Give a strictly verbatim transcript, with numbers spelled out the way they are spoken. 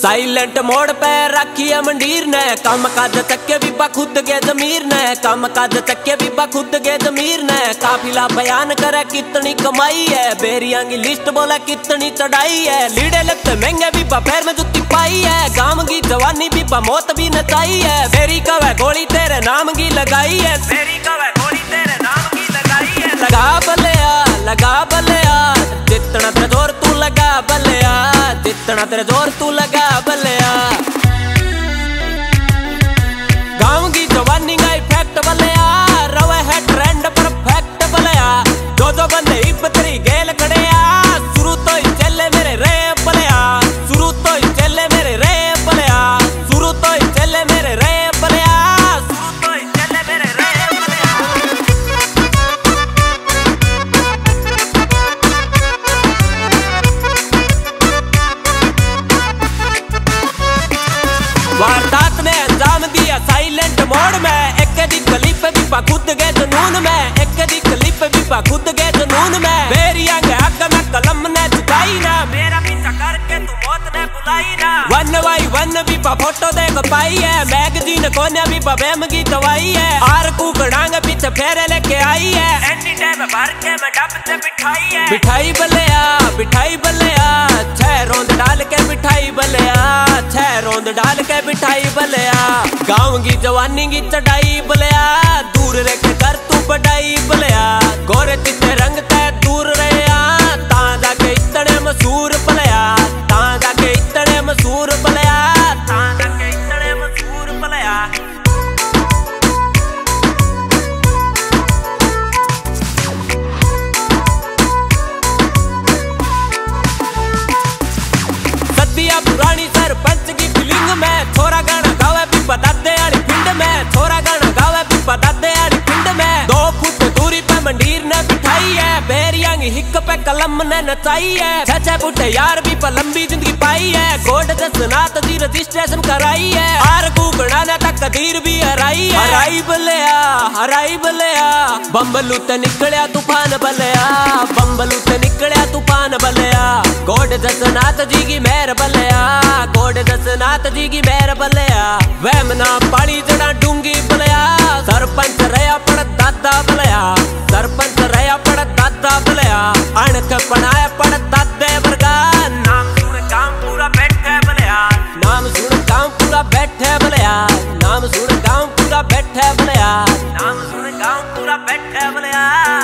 Silent मोड़ पे रखी है मंडीर ने, काम काज चक्के बीबा खुद के जमीर ने, काम काज चक्के बीबा खुद के जमीर ने। काफिला बयान करे कितनी कमाई है, बेरियां की लिस्ट बोले कितनी चढ़ाई है। लीड़े लगते महंगे बीबा पैर में जुत्ती पाई है, गांव की जवानी बीबा मौत भी नचाई है। फेरी कवे गोली तेरे नाम की लगाई है, फेरी कवे गोली तेरे नाम की लगाई है। लगा बलिया लगा बलिया जितना तेरे जोर तू लगा बलिया, जितना तेरे जोर तू लगा बलिया। गांव की जवानी का इफेक्ट बलिया, रवे है ट्रेंड परफेक्ट बलिया। जो जो बंदे इपतरी गेल कड़िया, शुरू तो ही चले मेरे रे बलिया, शुरू तो ही चले मेरे रे बलिया, शुरू तो ही चले मेरे रे बलिया, शुरू तो ही चले मेरे रे बलिया। वारदात ने अंजाम दिया साइलेंट मोड़ में, एक दी क्लिप बीबा खुद के जुनून में, एक दी क्लिप बीबा खुद के जुनून में। मेरी आगे हक में कलम ने झुकाई ना, मेरा पीछा करके तू मौत ने बुलाई ना। वन बाई वन बीबा फोटो देख पाई है, मैगजीन कोने बीबा बेम की दवाई है। आर कुकड़ांग पीछे फेरे लेके आई है, एनी टाइम भर के मैं डब से बिठाई है। बिठाई बलिया बिठाई बलिया, छह रोंद डाल के बिठाई बलिया, छह रोंद डाल के बिठाई बलिया। गांव की जवानी की चढ़ाई बलिया, दूर रह के कर तू बढ़ाई बलिया। गोरे चिट्टे रंग तय दूर रहा, ता जाके इतने मशहूर बलिया, ता जाके इतने मशहूर बलिया, ता जाके इतने मशहूर बलिया। सदिया पुरानी सरपंच की फीलिंग में, छोरा गाना गावे बीबा दादे आली पिंड में, छोरा गाना गावे बीबा दादे आली पिंड में। दो फुट दूरी पे मंडीर ने बिठाई है, बेरियां की हिक पे कलम ने नचाई है। छह छह फुट यार बीबा लंबी जिंदगी पाई है, गोड जसनात दी रजिस्ट्रेशन कराई है। आर कुकड़ा ने तक कदीर भी हराई है, हराई बलिया हराई बलिया। बम्बलू ते निकलिया तूफान बलिया, बम्बलू ते निकलिया तूफान बलिया। गोड जसनाथ जी की मेहर बलिया, गोड जसनाथ जी की मेहर बलिया। वहम ना पानी जड़ा डूंगी बलिया, सरपंच रहा पड़ दादा बलिया, सरपंच रहा पड़ दादा बलिया। अणख बनाया पड़ दादे वर्गा, नाम सुन काम पूरा बैठे बलिया, नाम सुन काम पूरा बैठे बलिया, नाम सुन काम पूरा बैठे बलिया, नाम सुन काम पूरा बैठे बलिया।